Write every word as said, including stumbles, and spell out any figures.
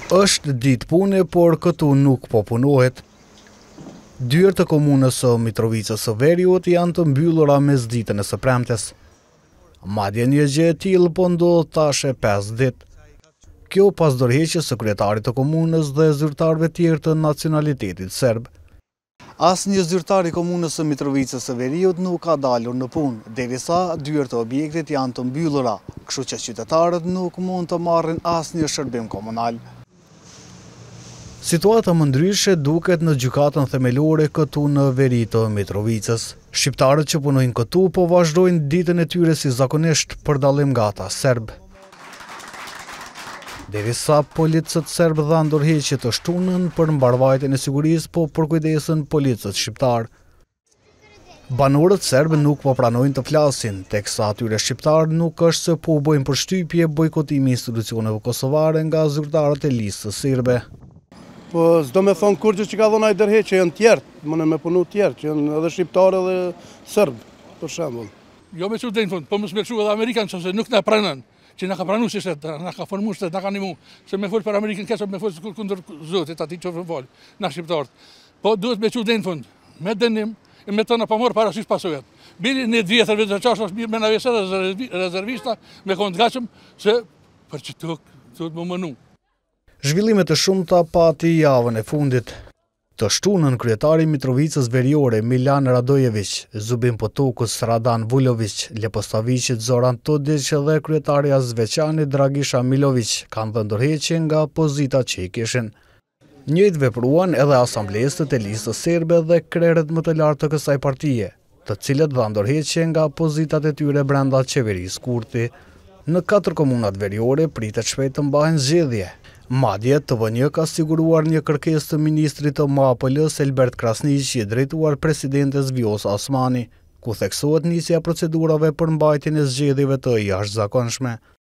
Është ditë pune, por këtu nuk po punohet. Dyert të komunës së Mitrovicës së Veriut janë të mbyllura mesditën e së premtes. Madje një gjë e tillë po ndodh tash e pesë ditë. Kjo pas dorëheqjes së kryetarit të komunës dhe zyrtarëve tjerë të nacionalitetit serb. Asnjë zyrtar i komunës së Mitrovicës së Veriut nuk ka dalur në punë, derisa dyert e objektit janë të mbyllura, kështu që qytetarët nuk mund të marrin asnjë shërbim komunal. Situata më ndryshe duket në gjykatën themelore këtu në veri të Mitrovicës. Shqiptarët që punojnë këtu po vazhdojnë ditën e tyre si zakonisht për dallim nga ata serb. Derisa policët serb dhanë dorëheqje të shtunën për mbarvajtjen e sigurisë, po përkujdesen policët shqiptar. Banorët serb nuk po pranojnë të flasin, teksa atyre shqiptar nuk është se po bëjnë përshtypje bojkotimi institucioneve kosovare nga zyrtarët e listës serbe. Po s'do me thonë kur që ka dhona i dërheqje që janë tjertë, mëne me punu tjertë, që janë edhe shqiptarë edhe sërbë, për shembull. Jo me që denë fund, po më smerqu edhe Amerikanë që se nuk në pranën, që në ka pranu si se, në ka formu se, në ka një mu, se me folë për Amerikanë kesë, me folë kundër zotit, ati që folë, në shqiptarët. Po duhet me që denë fund, me dënim, e me të në pëmorë parasysh pasojat. Bili një vjetër, vjetër qashë është mirë me në vjesër rezervista, me konë të gachëm, se për që të të më mënu. Zhvillimet e shumta pati javën e fundit. Të shtunën kryetari i Mitrovicës Veriore Milan Radojević, Zubin Potokës Radan Vulović, Lepostaviqit Zoran Todić dhe kryetaria Zveçani Dragisha Milović kanë dhënë dorëheqje nga pozita që i kishin. Njëjtë vepruan edhe asamblesët e listës serbe dhe krerët më të lartë të kësaj partije, të cilët dhanë dorëheqje nga pozitat e tyre brenda qeverisë Kurti. Në katër komunat veriore pritet shpejt të mbahen zgjedhje. Madje T V një ka siguruar një kërkesë të ministrit të M A P L-s Elbert Krasniqi i drejtuar presidentes Vjosa Osmani, ku theksohet nisja procedurave për mbajtjen e zgjedhjeve të jashtëzakonshme.